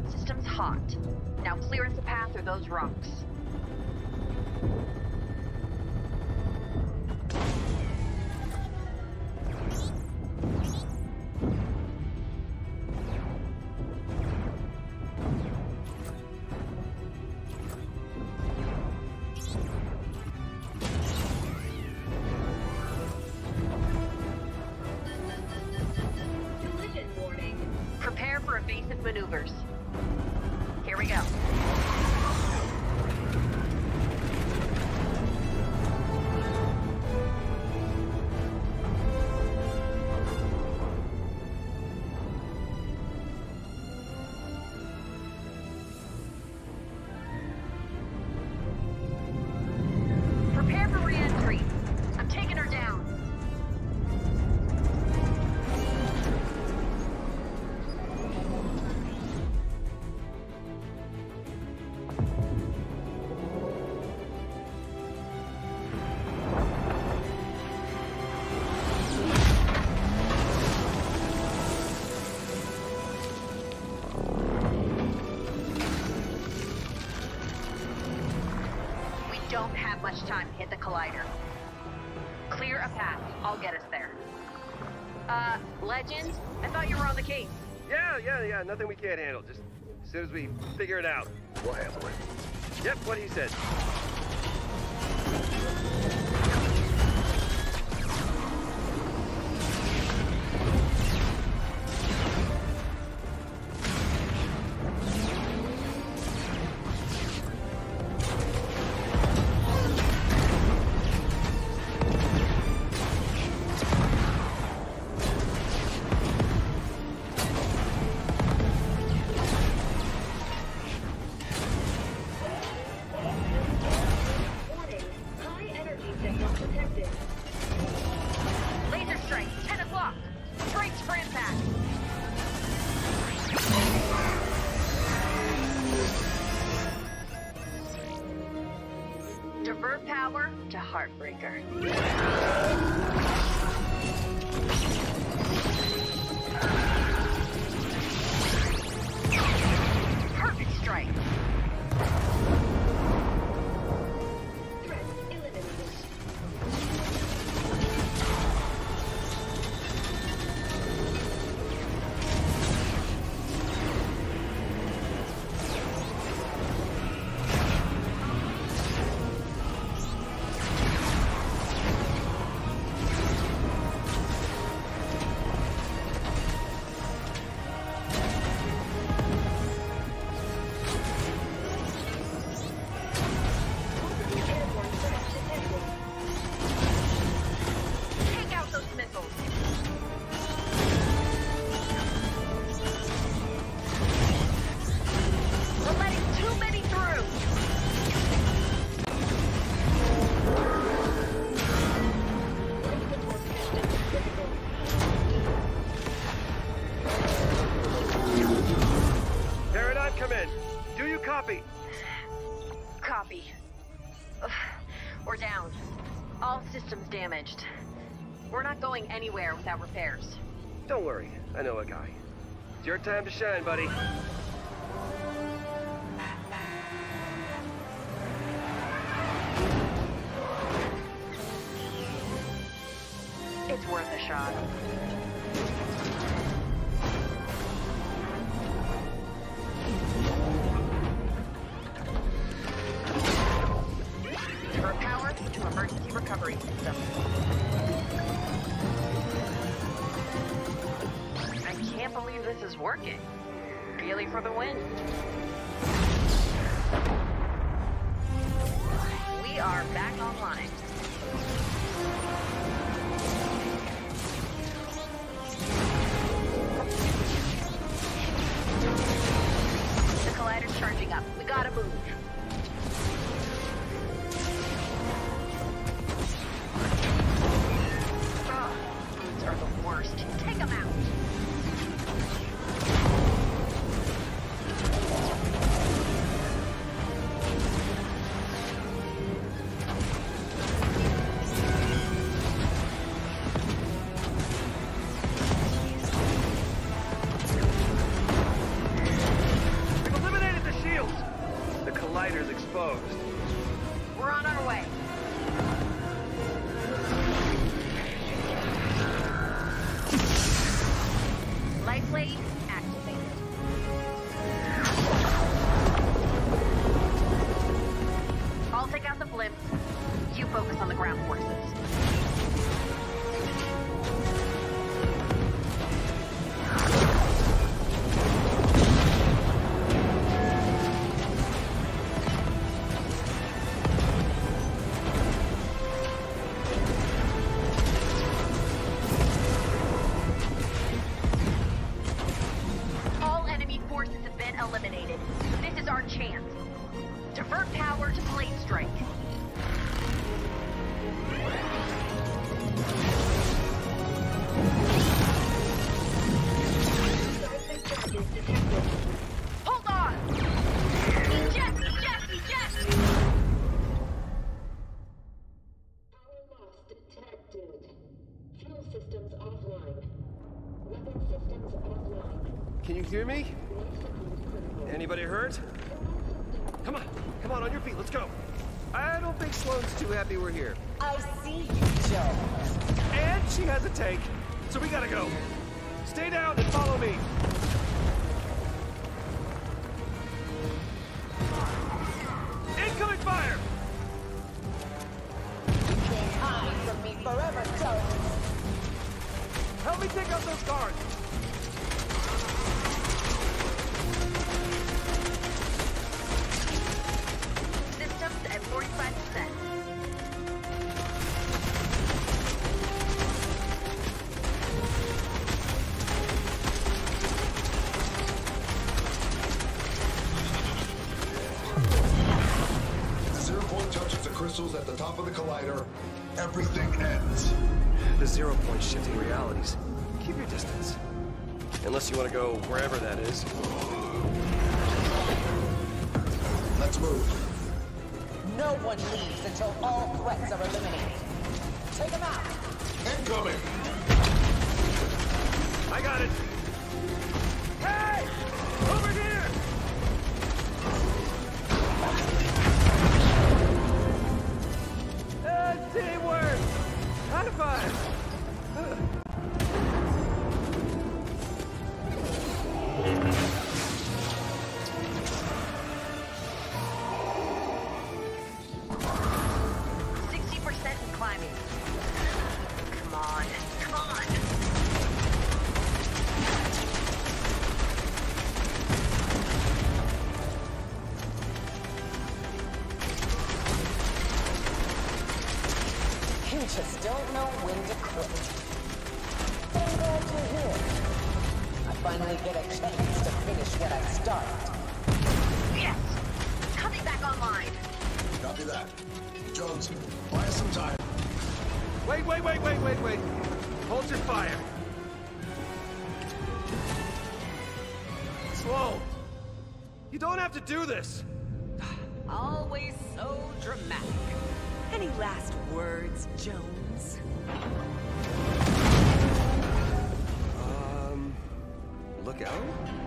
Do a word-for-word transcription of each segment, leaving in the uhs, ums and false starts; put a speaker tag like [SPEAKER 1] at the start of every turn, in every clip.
[SPEAKER 1] system's hot. Now clear us a path through those rocks. Prepare for evasive maneuvers. Here we go. Prepare for re-entry. I'm taking her down. Don't have much time to hit the collider. Clear a path. I'll get us there. Uh, Legend? I thought you were on the case.
[SPEAKER 2] Yeah, yeah, yeah. Nothing we can't handle. Just as soon as we figure it out, we'll handle it. Yep, what he said. Laser strike, ten o'clock. Brakes for impact. Divert power to Heartbreaker. Perfect strike. Copy.
[SPEAKER 1] Copy. Ugh, we're down. All systems damaged. We're not going anywhere without repairs.
[SPEAKER 2] Don't worry, I know a guy. It's your time to shine, buddy.
[SPEAKER 1] It's worth a shot. Divert power to emergency recovery system. I can't believe this is working. Really for the win. We are back online. The collider's charging up. We gotta move. Oh, boots are the worst. Take them out.
[SPEAKER 3] systems offline. Weapon systems offline.
[SPEAKER 2] Can you hear me? Anybody hurt? Come on, come on, on your feet, let's go. I don't think Sloane's too happy we're here.
[SPEAKER 4] I see you, Jones.
[SPEAKER 2] And she has a tank, so we gotta go. Stay down and follow me. Incoming fire!
[SPEAKER 4] You can't hide from me forever, Jones.
[SPEAKER 2] Help me take out those guards.
[SPEAKER 1] Systems at forty-five percent.
[SPEAKER 5] The zero point touches the crystals at the top of the collider. Everything ends.
[SPEAKER 2] The zero point shifting realities. Keep your distance. Unless you want to go wherever that is.
[SPEAKER 5] Let's move.
[SPEAKER 4] No one leaves until all threats are eliminated. Take them out.
[SPEAKER 5] Incoming!
[SPEAKER 2] I got it. Hey! Over here! Uh, teamwork! High five! Uh.
[SPEAKER 1] sixty percent and climbing. Come on, come on.
[SPEAKER 4] You just don't know when to quit. But I'm glad you're here. I finally get a chance to finish what I started.
[SPEAKER 1] Yes! Coming back online.
[SPEAKER 5] Copy that. Jones, buy us some time.
[SPEAKER 2] Wait, wait, wait, wait, wait, wait. Hold your fire. Slow. You don't have to do this.
[SPEAKER 6] Always so dramatic. Any last words, Jones?
[SPEAKER 2] Um, look out.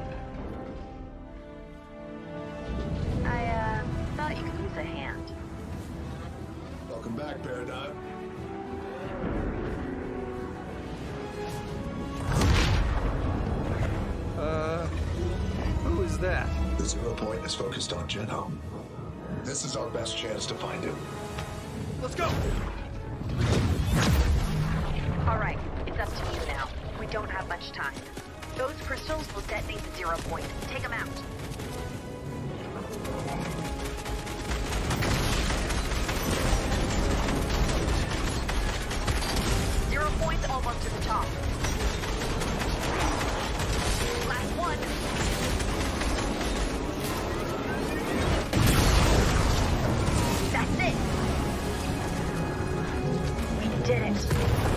[SPEAKER 1] I, uh, thought you could use a hand.
[SPEAKER 5] Welcome back, Paradigm.
[SPEAKER 2] Uh, who is that?
[SPEAKER 5] The zero point is focused on Geno. This is our best chance to find him.
[SPEAKER 2] Let's go!
[SPEAKER 1] All right, it's up to you now. We don't have much time. Those crystals will detonate the zero point. Take them out. Zero point's almost to the top. Last one. That's it. We did it.